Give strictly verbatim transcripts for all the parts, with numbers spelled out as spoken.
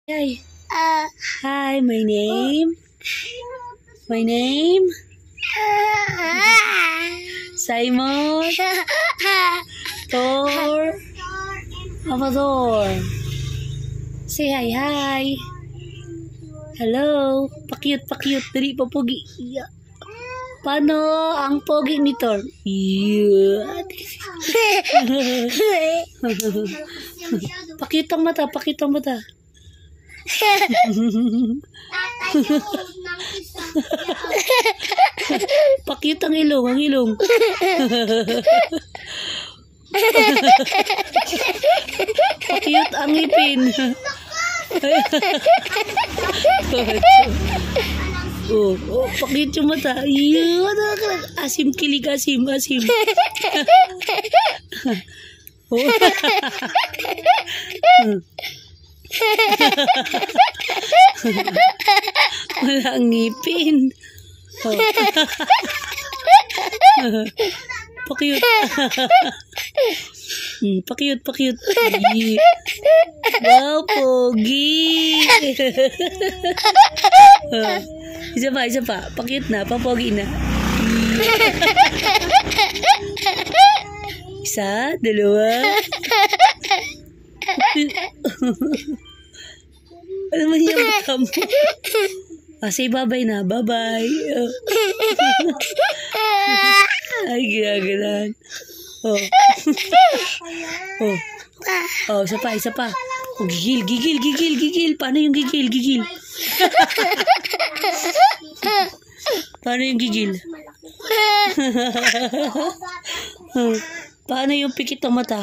Hi. Uh, Hi, my name. My name. Simon. Thor. Amador. Say hi, hi. Hello. Pakyut, pakyut. Dali pa pogi. Yeah. Paano ang pogi ni Thor? Yeah. Pakyut ang mata, pakyut ang mata. Pakyut ang ilong, ang ilong. Pakyut ang ngipin. Oh, oh, pakyut yung mata. Yun, asim kilig, asim, asim. Oh. Wala ang ngipin. Oh. Pakyut. Hmm, pakyut, pakyut. Wow, pogi. Oh. Isa pa, isa pa. Pakyut na, papogi na. Isa, dalawa. Ano man yung mata mo? Ah, say bye-bye na. Bye-bye. Oh. Ay, ginagalan. Oh. Oh. Oh, isa pa, isa pa. Oh, gigil, gigil, gigil, gigil. Paano yung gigil, gigil? Paano yung gigil? Oh. Paano yung pikit ng mata?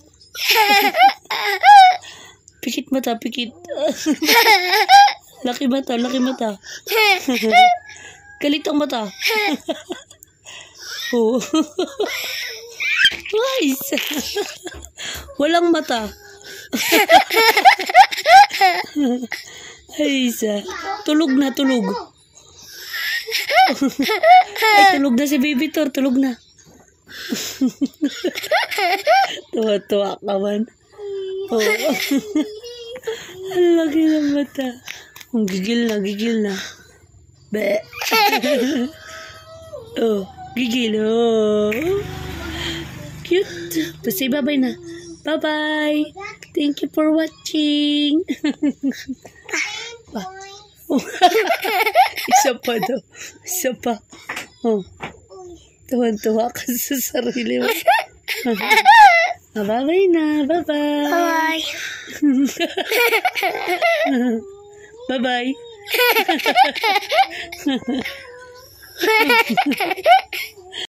Pikit mata, pikit. Laki mata, laki mata. Galit ang mata. Oh. Nice. Walang mata. Ay, isa. Tulog na, tulog. Ay, tulog na si Baby Thor, tulog na. Tuwa-tuwa ka man. Oh. Ang laki ng mata. Ang gigil na, gigil na. Be. Oh, gigil. Oh. Cute. Say bye-bye na. Bye-bye. Thank you for watching. Oh. Isa pa daw. Isa pa. Oh. Tuwan-tuwa ka sa sarili mo. Bye-bye na. Bye-bye. Bye-bye. Bye-bye.